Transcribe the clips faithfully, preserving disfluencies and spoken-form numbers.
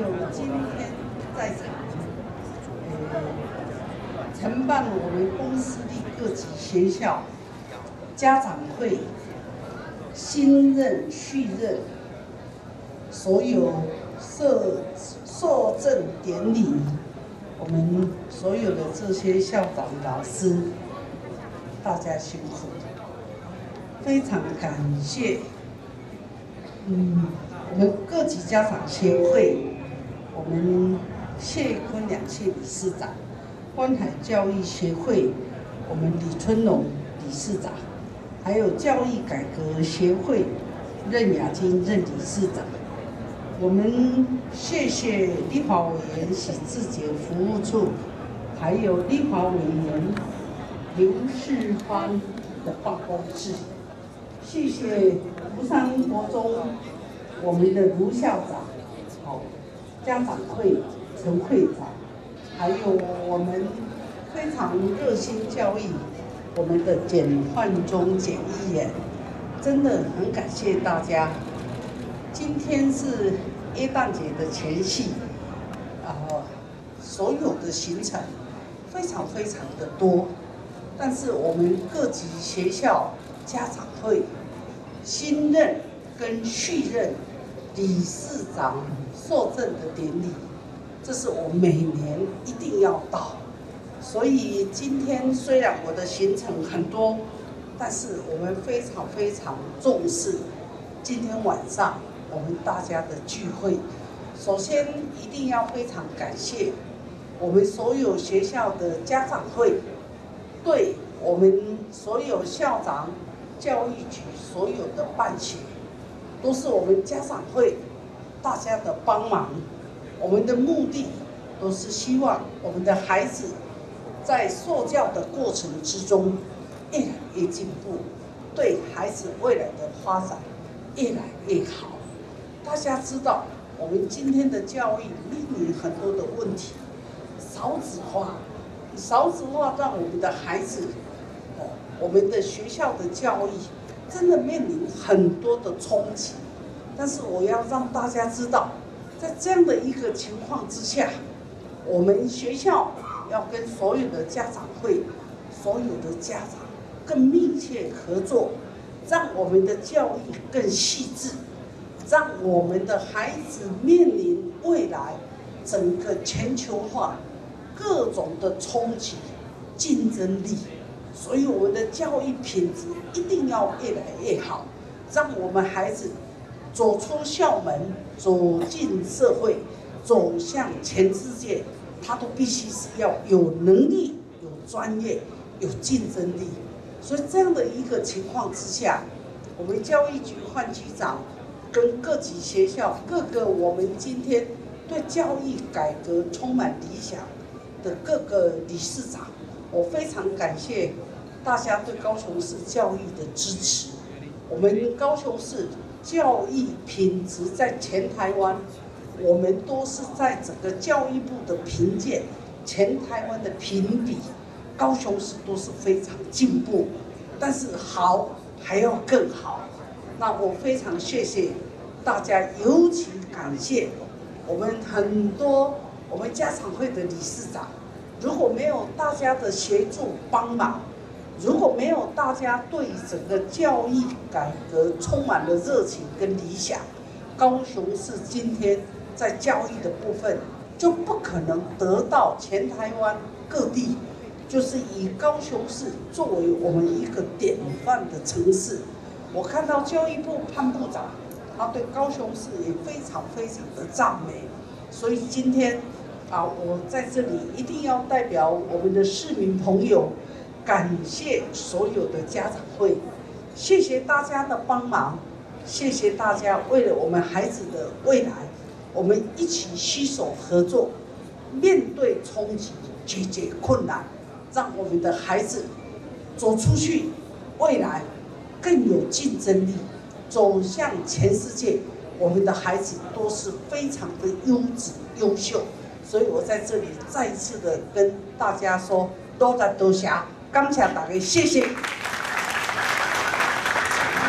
有今天在场，呃，承办我们公私立各级学校家长会新任续任所有受受证典礼，我们所有的这些校长老师，大家辛苦，非常感谢。嗯，我们各级家长协会，我们谢坤良谢理事长，观海教育协会，我们李春龙理事长，还有教育改革协会任雅金任理事长。我们谢谢立法委员许志杰服务处，还有立法委员刘世芳的办公室。谢谢福山国中我们的卢校长，好，家长会陈会长，还有我们非常热心教育我们的简焕忠简议员，真的很感谢大家。今天是耶诞节的前夕，啊，所有的行程非常非常的多，但是我们各级学校家长会新任跟续任理事长受证的典礼，这是我每年一定要到。所以今天虽然我的行程很多，但是我们非常非常重视今天晚上我们大家的聚会。首先一定要非常感谢我们所有学校的家长会，对我们所有校长、教育局所有的办学，都是我们家长会大家的帮忙。我们的目的都是希望我们的孩子在受教的过程之中越来越进步，对孩子未来的发展越来越好。大家知道，我们今天的教育面临很多的问题，少子化，少子化让我们的孩子，呃，我们的学校的教育真的面临很多的冲击。但是我要让大家知道，在这样的一个情况之下，我们学校要跟所有的家长会、所有的家长更密切合作，让我们的教育更细致，让我们的孩子面临未来整个全球化各种的冲击、竞争力，所以我们的教育品质一定要越来越好，让我们孩子走出校门，走进社会，走向全世界，他都必须是要有能力、有专业、有竞争力。所以这样的一个情况之下，我们教育局换局长跟各级学校各个我们今天对教育改革充满理想的各个理事长，我非常感谢大家对高雄市教育的支持。我们高雄市教育品质在全台湾，我们都是在整个教育部的评鉴，全台湾的评比，高雄市都是非常进步，但是好还要更好。那我非常谢谢大家，尤其感谢我们很多我们家长会的理事长，如果没有大家的协助帮忙，如果没有大家对整个教育改革充满了热情跟理想，高雄市今天在教育的部分就不可能得到全台湾各地，就是以高雄市作为我们一个典范的城市。我看到教育部潘部长，他对高雄市也非常非常的赞美，所以今天啊，我在这里一定要代表我们的市民朋友，感谢所有的家长会，谢谢大家的帮忙，谢谢大家为了我们孩子的未来，我们一起携手合作，面对冲击，解决困难，让我们的孩子走出去，未来更有竞争力，走向全世界。我们的孩子都是非常的优质、优秀，所以我在这里再一次的跟大家说，多谢多谢，感谢大家，谢谢。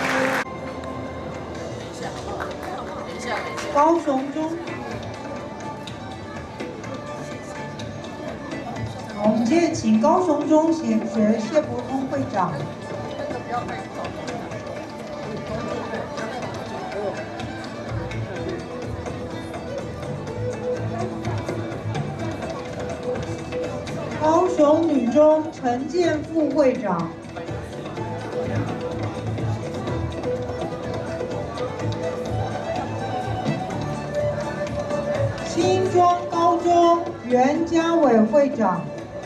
高雄中我们接着请高雄中小学谢伯通会长。高雄女中陈建副会长。新庄高中袁家伟会长。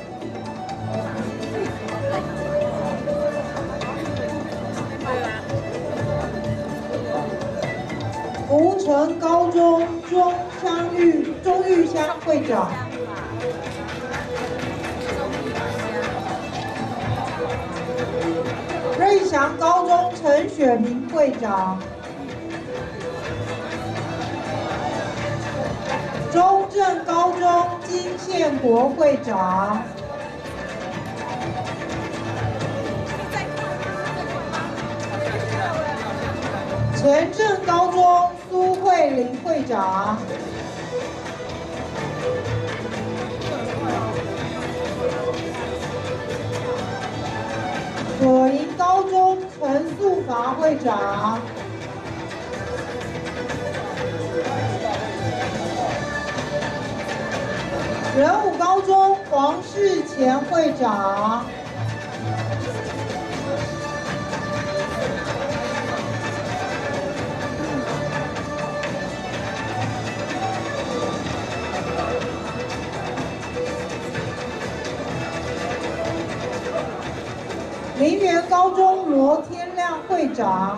福城高中钟香玉钟玉香会长。瑞祥高中陈雪明会长。中正高中金宪国会长。前镇高中苏慧玲会长。左营高中陈素华会长。仁武高中黄世前会长。林园高中罗天亮会长。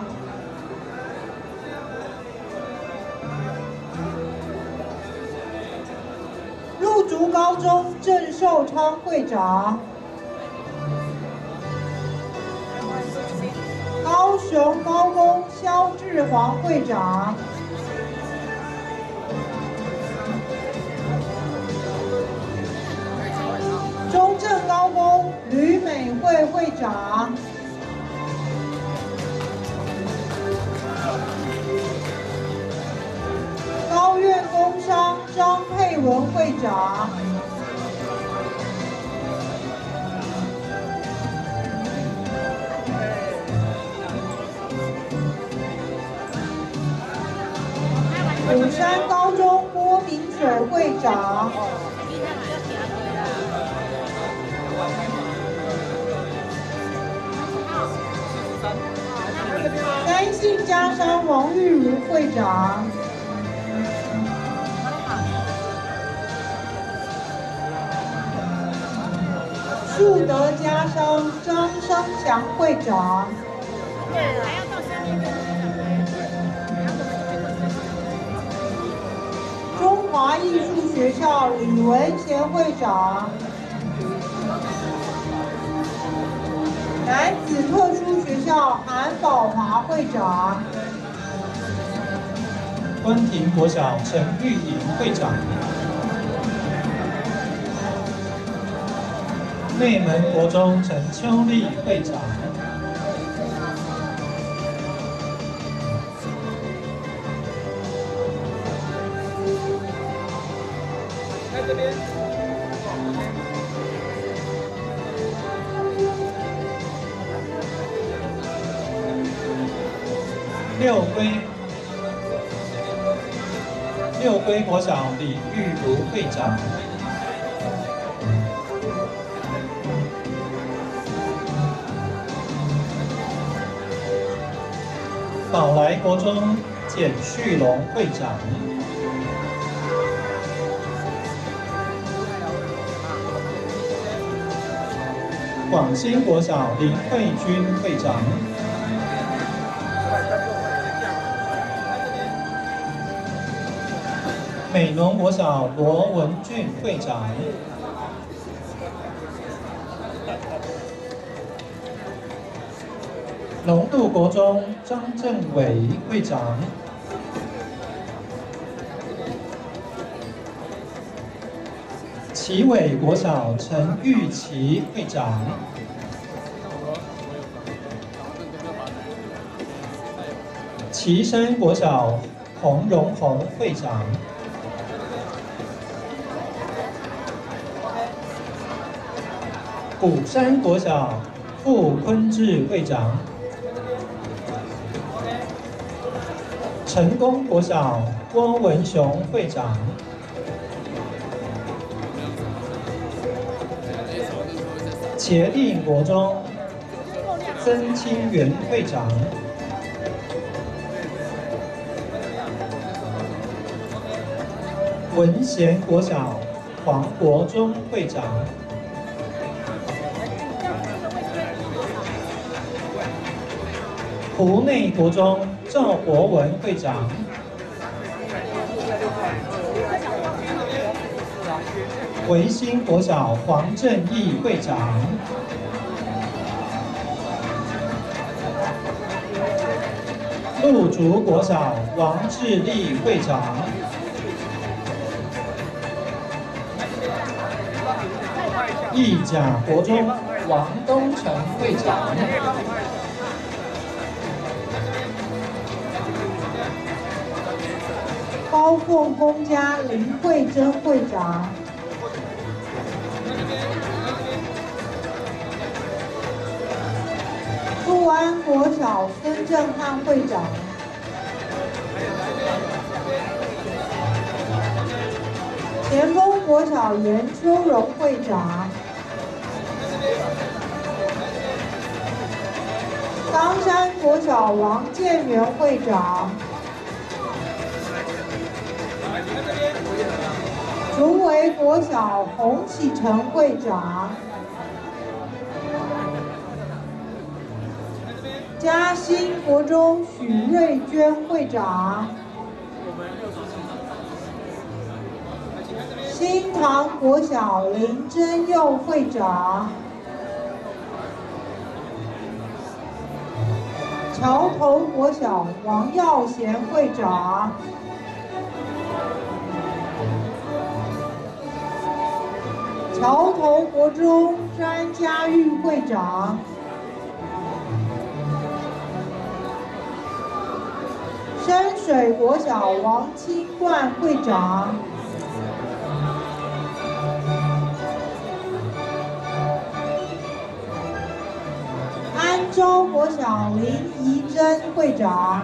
陆竹高中郑寿昌会长。高雄高工肖志煌会长。中正高工吕美惠会长。高院工商张佩文会长。虎山高中郭明水会长。三信家商王玉如会长。树德家商张生祥会长。中华艺术学校李文贤会长。男子特殊学校韩宝华会长。 关亭国小陈玉莹会长。内门国中陈秋丽会长。在这边。六龟六龟国小李玉如会长。宝来国中简旭龙会长。广兴国小林慧君会长。美浓国小罗文俊会长。龙渡国中张正伟会长。旗尾国小陈玉琪会长。旗山国小洪荣宏会长。 鼓山国小傅坤志会长，成功国小郭文雄会长，茄令国中曾清源会长，文贤国小黄国忠会长，湖内国中赵博文会长，维新国小黄正义会长，鹿竹国小王志立会长，义甲国中王东成会长， 高凤公家林慧珍会长，富安国小孙正汉会长，前锋国小严秋荣会长，冈山国小王建元会长，竹围国小洪启成会长，嘉兴国中许瑞娟会长，新塘国小林真佑会长，桥头国小王耀贤会长，桥头国中詹家玉会长，深水国小王清冠会长，安州国小林怡珍会长，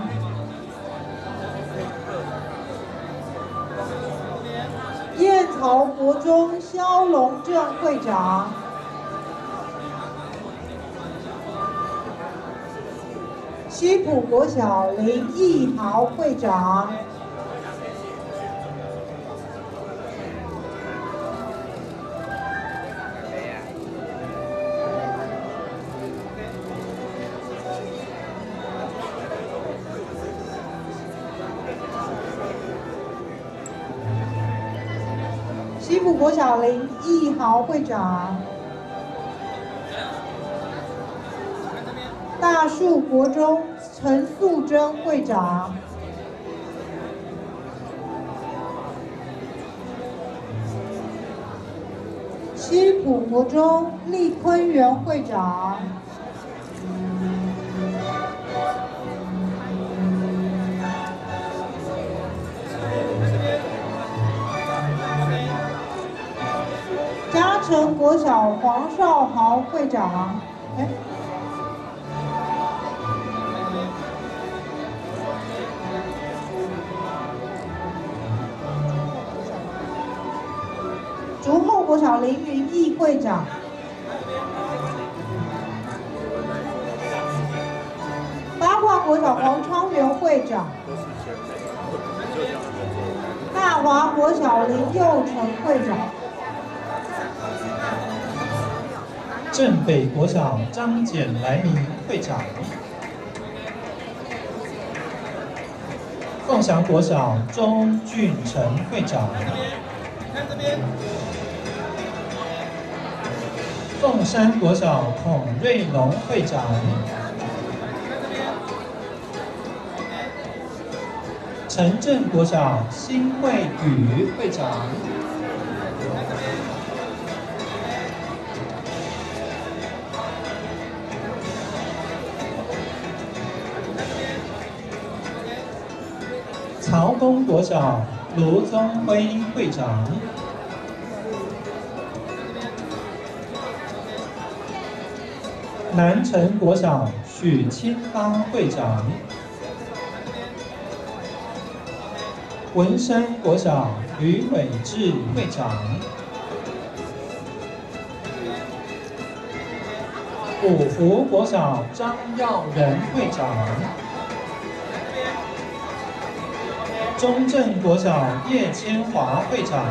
燕巢国中萧龙正会长，西浦国小林义豪会长，西浦国小林义豪会长，大树国中陈素贞会长，西浦国中厉坤元会长，嘉诚国小黄少豪会长，哎。竹后国小林云义会长，八卦国小黄昌元会长，大华国小林佑成会长， 镇北国小张简来明会长，凤翔国小周俊成会长，凤山国小孔瑞龙会长，城镇国小辛惠宇会长，曹公国小卢宗辉会长， 南城国小许清芳会长，文山国小吕伟志会长，五福国小张耀仁会长，中正国小叶千华会长，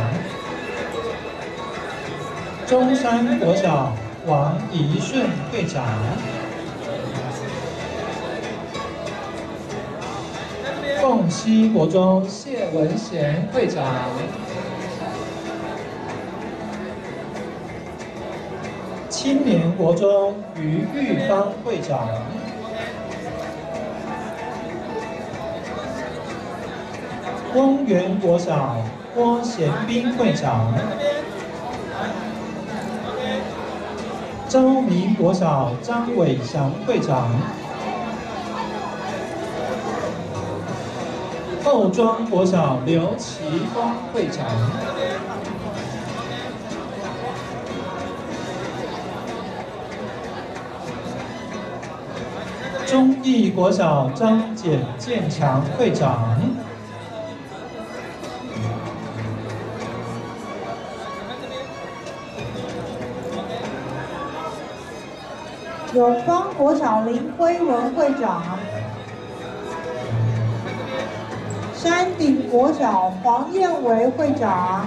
中山国小王怡顺会长，凤溪国中谢文贤会长，青年国中于玉芳会长，丰原国小郭贤斌会长，昭明国小张伟祥会长，后庄国小刘奇峰会长，忠义国小张简建强会长， 永芳国小林辉文会长，山顶国小黄燕维会长，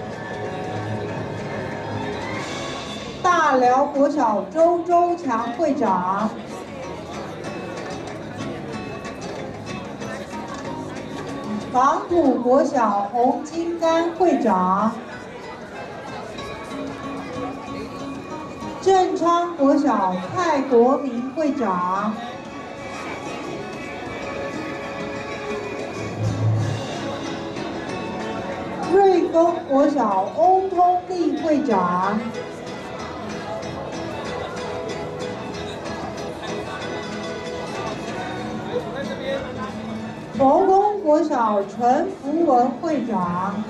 大寮国小周周强会长，港埔国小洪金丹会长，正昌国小蔡国民会长，瑞丰国小欧通利会长，佛宫国小陈福文会长，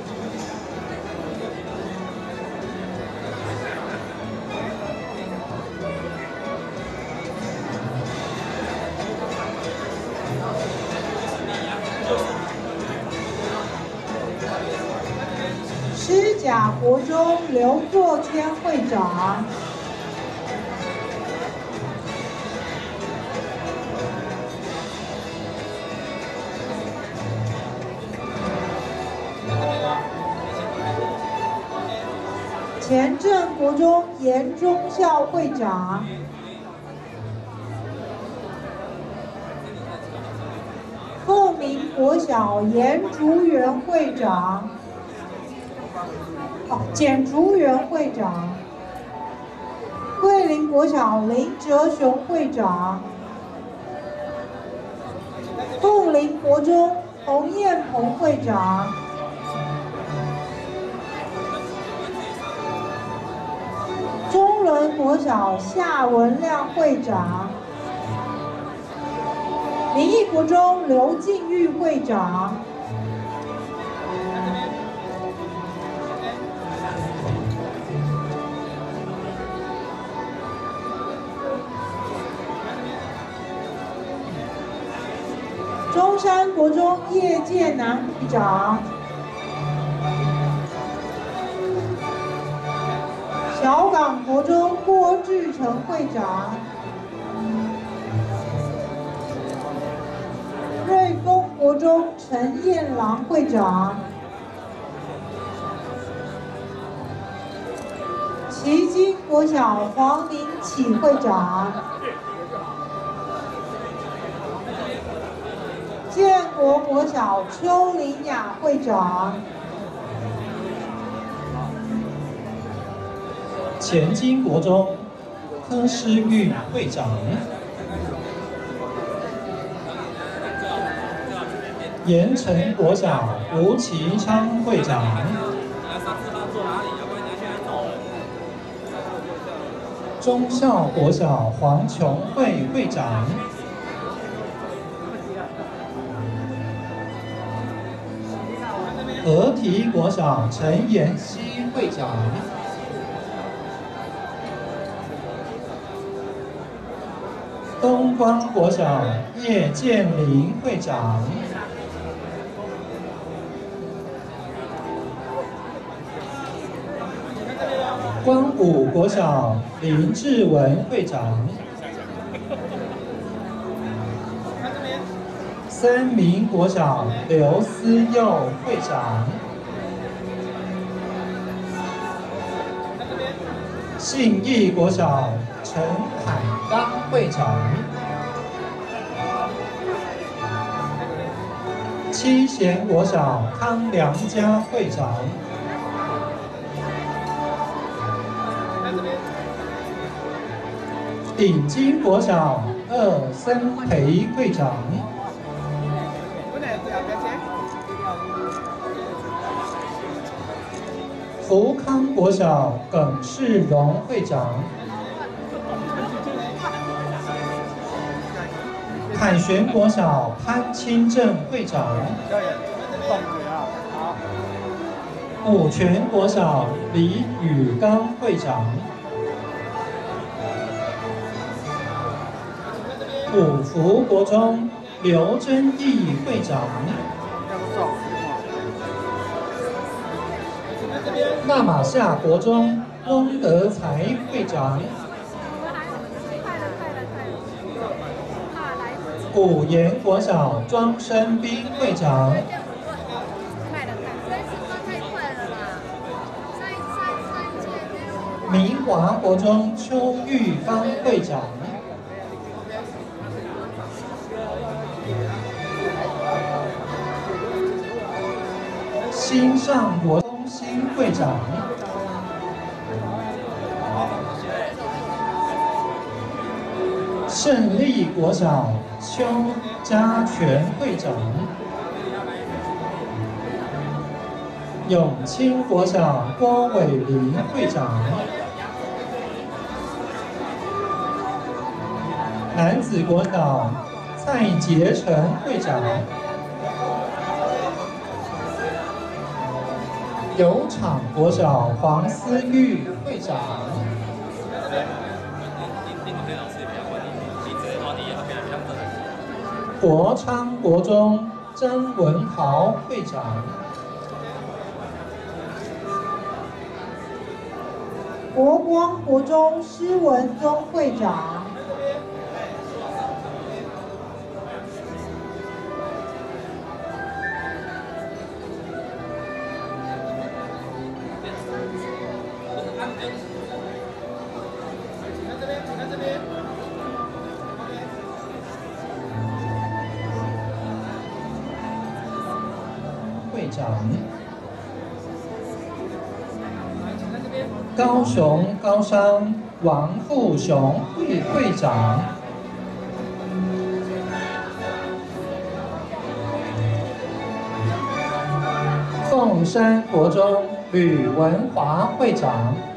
狮甲国中刘作谦会长，前镇国中严忠孝会长，凤鸣国小严竹园会长，哦，简竹园会长，桂林国小林哲雄会长，凤林国中洪彦鹏会长，中仑国小夏文亮会长，民意国中刘敬玉会长，中山国中叶建南会长，小港国中郭志成会长，瑞丰国中陈彦郎会长，旗津国小黄明启会长，建国国小邱林雅会长， 前金国中柯诗玉会长，盐城国小吴其昌会长，忠孝国小黄琼慧会长，合体国小陈妍希会长， 光国小叶建林会长，光武国小林志文会长，三民国小刘思佑会长，信义国小陈海刚会长，七贤国小康良家会长，鼎金国小二森培会长，福康国小耿世荣会长，凯旋国小潘清正会长，五泉国小李宇刚会长，五福国中刘真义会长，纳马夏国中翁德才会长，古岩国小庄生斌会长，明华国中邱玉芳会长，新上国中心会长，胜利国小邱家全会长，永清国小郭伟林会长，男子国小蔡杰成会长，油厂国小黄思玉会长，国昌国中张文豪会长， 国光国中施文宗会长， 会长，高雄高商王富雄会会长，凤山国中吕文华会长。